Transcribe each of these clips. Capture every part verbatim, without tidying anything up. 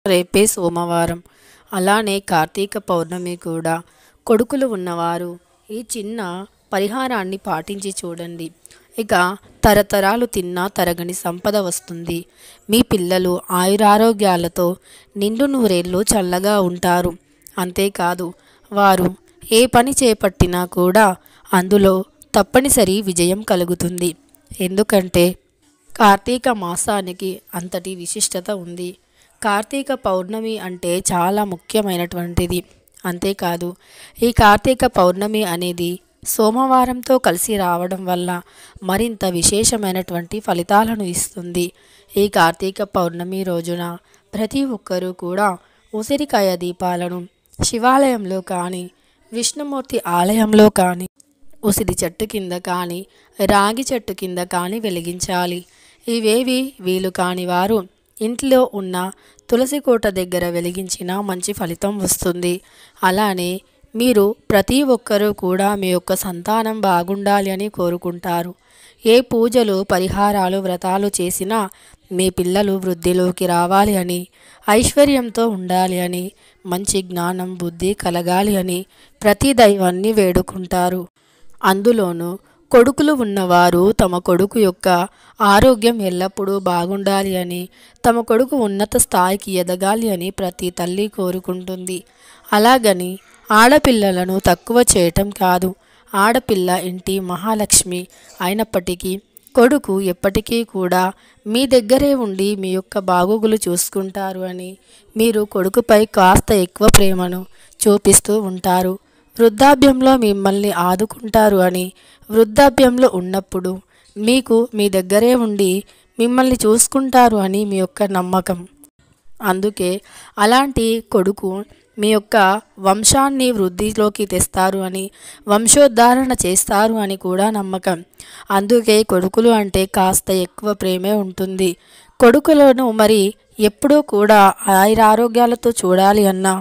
రేపే సోమవారం. అలానే కార్తీక పౌర్ణమి కూడా. కొడుకులు ఉన్నవారు ఈ చిన్న పరిహారాన్ని పాటించి చూడండి. ఇక తరతరాలు తిన్నా తరగని సంపద వస్తుంది. మీ పిల్లలు ఆయురారోగ్యాలతో నిండు నూరేళ్ళు చల్లగా ఉంటారు. అంతేకాదు వారు ఏ పని చేపట్టినా కూడా అందులో తప్పనిసరి విజయం కలుగుతుంది. ఎందుకంటే కార్తీక మాసానికి అంతటి విశిష్టత ఉంది. కార్తీక పౌర్ణమి అంటే చాలా ముఖ్యమైనటువంటిది. అంతేకాదు ఈ కార్తీక పౌర్ణమి అనేది సోమవారంతో కలిసి రావడం వల్ల మరింత విశేషమైనటువంటి ఫలితాలను ఇస్తుంది. ఈ కార్తీక పౌర్ణమి రోజున ప్రతి ఒక్కరూ కూడా ఉసిరికాయ దీపాలను శివాలయంలో కానీ, విష్ణుమూర్తి ఆలయంలో కానీ, ఉసిరి చెట్టు కింద కానీ, రాగి చెట్టు కింద కానీ వెలిగించాలి. ఇవేవి వీలు కాని వారు ఇంట్లో ఉన్న తులసి కోట దగ్గర వెలిగించినా మంచి ఫలితం వస్తుంది. అలానే మీరు ప్రతి ఒక్కరూ కూడా మీ యొక్క సంతానం బాగుండాలి అని కోరుకుంటారు. ఏ పూజలు, పరిహారాలు, వ్రతాలు చేసినా మీ పిల్లలు వృద్ధిలోకి రావాలి అని, ఐశ్వర్యంతో ఉండాలి అని, మంచి జ్ఞానం, బుద్ధి కలగాలి అని ప్రతి దైవాన్ని వేడుకుంటారు. అందులోనూ కొడుకులు ఉన్నవారు తమ కొడుకు యొక్క ఆరోగ్యం ఎల్లప్పుడూ బాగుండాలి అని, తమ కొడుకు ఉన్నత స్థాయికి ఎదగాలి అని ప్రతి తల్లి కోరుకుంటుంది. అలాగని ఆడపిల్లలను తక్కువ చేయటం కాదు. ఆడపిల్ల ఇంటి మహాలక్ష్మి అయినప్పటికీ కొడుకు ఎప్పటికీ కూడా మీ దగ్గరే ఉండి మీ యొక్క బాగోగులు చూసుకుంటారు అని మీరు కొడుకుపై కాస్త ఎక్కువ ప్రేమను చూపిస్తూ ఉంటారు. వృద్ధాప్యంలో మిమ్మల్ని ఆదుకుంటారు అని, వృద్ధాప్యంలో ఉన్నప్పుడు మీకు మీ దగ్గరే ఉండి మిమ్మల్ని చూసుకుంటారు అని మీ యొక్క నమ్మకం. అందుకే అలాంటి కొడుకు మీ యొక్క వంశాన్ని వృద్ధిలోకి తెస్తారు అని, వంశోద్ధారణ చేస్తారు అని కూడా నమ్మకం. అందుకే కొడుకులు అంటే కాస్త ఎక్కువ ప్రేమే ఉంటుంది. కొడుకులను మరి ఎప్పుడూ కూడా ఆయురారోగ్యాలతో చూడాలి అన్నా,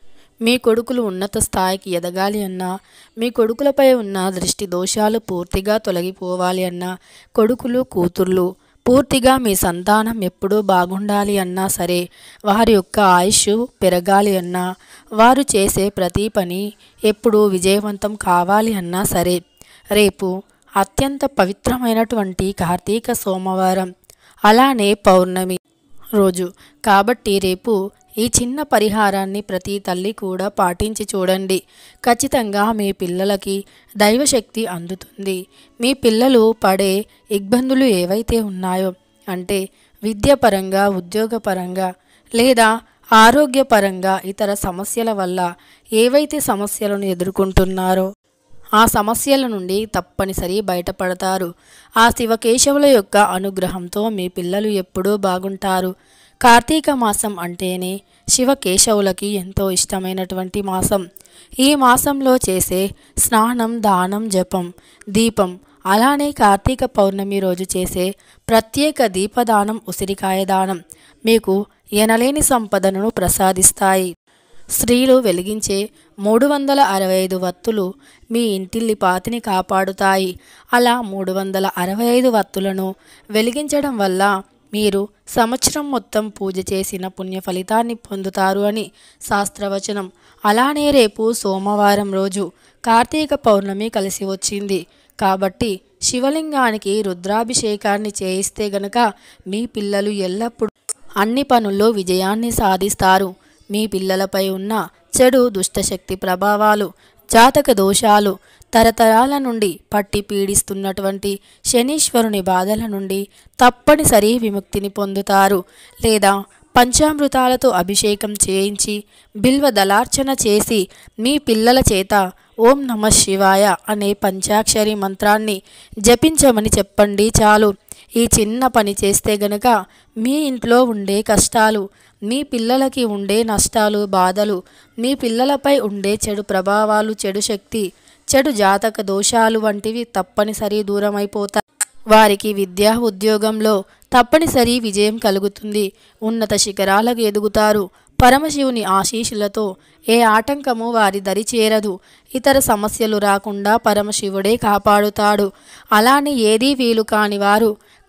మీ కొడుకులు ఉన్నత స్థాయికి ఎదగాలి అన్నా, మీ కొడుకులపై ఉన్న దృష్టి దోషాలు పూర్తిగా తొలగిపోవాలి అన్నా, కొడుకులు కూతుర్లు పూర్తిగా మీ సంతానం ఎప్పుడూ బాగుండాలి అన్నా సరే, వారి యొక్క ఆయుష్ పెరగాలి అన్నా, వారు చేసే ప్రతి పని ఎప్పుడూ విజయవంతం కావాలి అన్నా సరే, రేపు అత్యంత పవిత్రమైనటువంటి కార్తీక సోమవారం, అలానే పౌర్ణమి రోజు కాబట్టి రేపు ఈ చిన్న పరిహారాన్ని ప్రతి తల్లి కూడా పాటించి చూడండి. ఖచ్చితంగా మీ పిల్లలకి దైవశక్తి అందుతుంది. మీ పిల్లలు పడే ఇబ్బందులు ఏవైతే ఉన్నాయో, అంటే విద్యాపరంగా, ఉద్యోగపరంగా లేదా ఆరోగ్యపరంగా ఇతర సమస్యల వల్ల ఏవైతే సమస్యలను ఎదుర్కొంటున్నారో ఆ సమస్యల నుండి తప్పనిసరి బయటపడతారు. ఆ శివకేశవుల యొక్క అనుగ్రహంతో మీ పిల్లలు ఎప్పుడూ బాగుంటారు. కార్తీక మాసం అంటేనే శివకేశవులకి ఎంతో ఇష్టమైనటువంటి మాసం. ఈ మాసంలో చేసే స్నానం, దానం, జపం, దీపం, అలానే కార్తీక పౌర్ణమి రోజు చేసే ప్రత్యేక దీపదానం, ఉసిరికాయ దానం మీకు ఎనలేని సంపదను ప్రసాదిస్తాయి. స్త్రీలు వెలిగించే మూడు వందల అరవై ఐదు వత్తులు మీ ఇంటిల్లి పాతిని కాపాడుతాయి. అలా మూడు వందల అరవై ఐదు వత్తులను వెలిగించడం వల్ల మీరు సంవత్సరం మొత్తం పూజ చేసిన పుణ్య ఫలితాన్ని పొందుతారు అని శాస్త్రవచనం. అలానే రేపు సోమవారం రోజు కార్తీక పౌర్ణమి కలిసి వచ్చింది కాబట్టి శివలింగానికి రుద్రాభిషేకాన్ని చేయిస్తే గనక మీ పిల్లలు ఎల్లప్పుడూ అన్ని పనుల్లో విజయాన్ని సాధిస్తారు. మీ పిల్లలపై ఉన్న చెడు దుష్టశక్తి ప్రభావాలు, జాతక దోషాలు, తరతరాల నుండి పట్టి పీడిస్తున్నటువంటి శనీశ్వరుని బాధల నుండి తప్పనిసరి విముక్తిని పొందుతారు. లేదా పంచామృతాలతో అభిషేకం చేయించి బిల్వ దళార్చన చేసి మీ పిల్లల చేత ఓం నమః శివాయ అనే పంచాక్షరి మంత్రాన్ని జపించమని చెప్పండి చాలు. ఈ చిన్న పని చేస్తే గనక మీ ఇంట్లో ఉండే కష్టాలు, మీ పిల్లలకి ఉండే నష్టాలు, బాధలు, మీ పిల్లలపై ఉండే చెడు ప్రభావాలు, చెడు శక్తి, చెడు జాతక దోషాలు వంటివి తప్పనిసరి దూరమైపోతాయి. వారికి విద్యా, ఉద్యోగంలో తప్పనిసరి విజయం కలుగుతుంది. ఉన్నత శిఖరాలకు ఎదుగుతారు. పరమశివుని ఆశీస్సులతో ఏ ఆటంకము వారి దరి చేరదు. ఇతర సమస్యలు రాకుండా పరమశివుడే కాపాడుతాడు. అలానే ఏదీ వీలు కాని వారు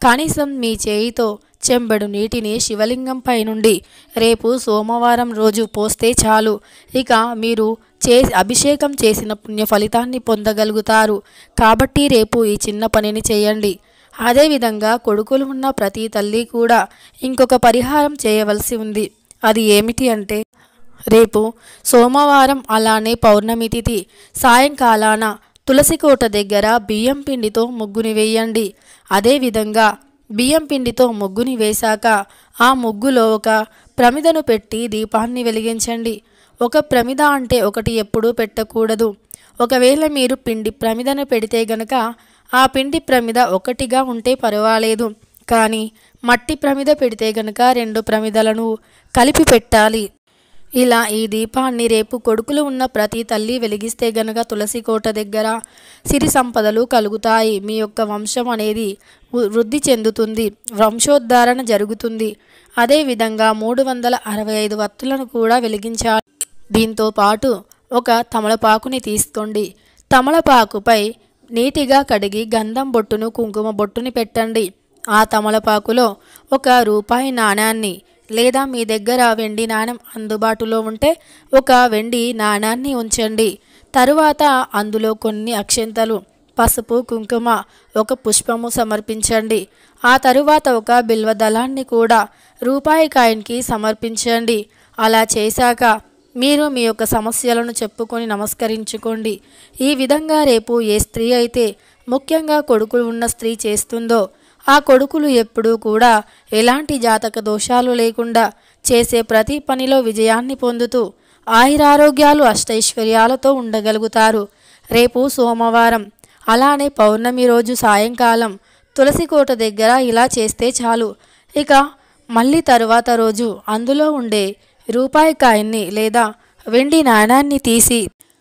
కనీసం మీ చేయితో చెంబెడు నీటిని శివలింగంపై నుండి రేపు సోమవారం రోజు పోస్తే చాలు. ఇక మీరు చే అభిషేకం చేసిన పుణ్య ఫలితాన్ని పొందగలుగుతారు. కాబట్టి రేపు ఈ చిన్న పనిని చేయండి. అదేవిధంగా కొడుకులు ఉన్న ప్రతి తల్లి కూడా ఇంకొక పరిహారం చేయవలసి ఉంది. అది ఏమిటి అంటే, రేపు సోమవారం అలానే పౌర్ణమి తిథి సాయంకాలాన తులసి కోట దగ్గర బియ్యం పిండితో ముగ్గుని వేయండి. అదేవిధంగా బియ్యం పిండితో ముగ్గుని వేశాక ఆ ముగ్గులో ఒక ప్రమిదను పెట్టి దీపాన్ని వెలిగించండి. ఒక ప్రమిద అంటే ఒకటి ఎప్పుడూ పెట్టకూడదు. ఒకవేళ మీరు పిండి ప్రమిదను పెడితే గనక ఆ పిండి ప్రమిద ఒకటిగా ఉంటే పర్వాలేదు. కానీ మట్టి ప్రమిద పెడితే గనక రెండు ప్రమిదలను కలిపి పెట్టాలి. ఇలా ఈ దీపాన్ని రేపు కొడుకులు ఉన్న ప్రతి తల్లి వెలిగిస్తే గనక తులసి కోట దగ్గర సిరి సంపదలు కలుగుతాయి. మీ యొక్క వంశం అనేది వృద్ధి చెందుతుంది, వంశోద్ధారణ జరుగుతుంది. అదేవిధంగా మూడు వందల అరవై ఐదు వత్తులను కూడా వెలిగించాలి. దీంతో పాటు ఒక తమలపాకుని తీసుకోండి. తమలపాకుపై నీటిగా కడిగి గంధం బొట్టును కుంకుమ బొట్టుని పెట్టండి. ఆ తమలపాకులో ఒక రూపాయి నాణాన్ని లేదా మీ దగ్గర వెండి నాణెం అందుబాటులో ఉంటే ఒక వెండి నాణాన్ని ఉంచండి. తరువాత అందులో కొన్ని అక్షంతలు, పసుపు, కుంకుమ, ఒక పుష్పము సమర్పించండి. ఆ తరువాత ఒక బిల్వదళాన్ని కూడా రూపాయి కాయిన్కి సమర్పించండి. అలా చేశాక మీరు మీ యొక్క సమస్యలను చెప్పుకొని నమస్కరించుకోండి. ఈ విధంగా రేపు ఏ స్త్రీ అయితే ముఖ్యంగా కొడుకులు ఉన్న స్త్రీ చేస్తుందో ఆ కొడుకులు ఎప్పుడూ కూడా ఎలాంటి జాతక దోషాలు లేకుండా చేసే ప్రతి పనిలో విజయాన్ని పొందుతూ ఆయురారోగ్యాలు అష్టైశ్వర్యాలతో ఉండగలుగుతారు. రేపు సోమవారం అలానే పౌర్ణమి రోజు సాయంకాలం తులసి కోట దగ్గర ఇలా చేస్తే చాలు. ఇక మళ్ళీ తరువాత రోజు అందులో ఉండే రూపాయి కాయిన్ని లేదా వెండి నాణాన్ని తీసి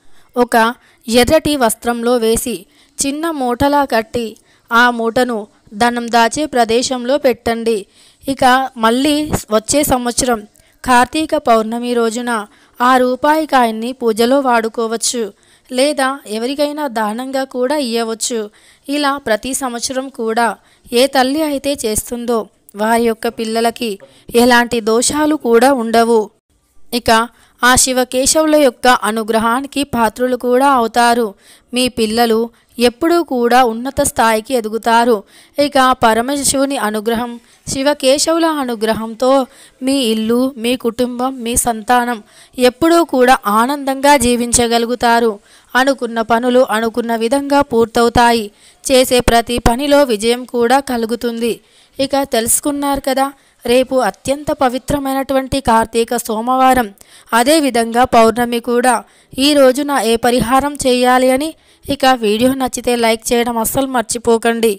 ఒక ఎర్రటి వస్త్రంలో వేసి చిన్న మూటలా కట్టి ఆ మూటను ధనం దాచే ప్రదేశంలో పెట్టండి. ఇక మళ్ళీ వచ్చే సంవత్సరం కార్తీక పౌర్ణమి రోజున ఆ రూపాయి కాయిన్ని పూజలో వాడుకోవచ్చు లేదా ఎవరికైనా దానంగా కూడా ఇవ్వవచ్చు. ఇలా ప్రతి సంవత్సరం కూడా ఏ తల్లి అయితే చేస్తుందో వారి యొక్క పిల్లలకి ఎలాంటి దోషాలు కూడా ఉండవు. ఇక ఆ శివకేశవుల యొక్క అనుగ్రహానికి పాత్రులు కూడా అవుతారు. మీ పిల్లలు ఎప్పుడూ కూడా ఉన్నత స్థాయికి ఎదుగుతారు. ఇక పరమశివుని అనుగ్రహం, శివకేశవుల అనుగ్రహంతో మీ ఇల్లు, మీ కుటుంబం, మీ సంతానం ఎప్పుడూ కూడా ఆనందంగా జీవించగలుగుతారు. అనుకున్న పనులు అనుకున్న విధంగా పూర్తవుతాయి. చేసే ప్రతి పనిలో విజయం కూడా కలుగుతుంది. ఇక తెలుసుకున్నారు కదా, రేపు అత్యంత పవిత్రమైనటువంటి కార్తీక సోమవారం, అదేవిధంగా పౌర్ణమి కూడా. ఈ రోజున ఏ పరిహారం చేయాలి అని ఇక వీడియో నచ్చితే లైక్ చేయడం అస్సలు మర్చిపోకండి.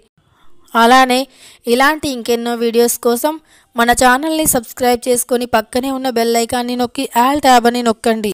అలానే ఇలాంటి ఇంకెన్నో వీడియోస్ కోసం మన ఛానల్ని సబ్స్క్రైబ్ చేసుకొని పక్కనే ఉన్న బెల్ ఐకాన్ని నొక్కి ఆల్ ట్యాబ్ అని నొక్కండి.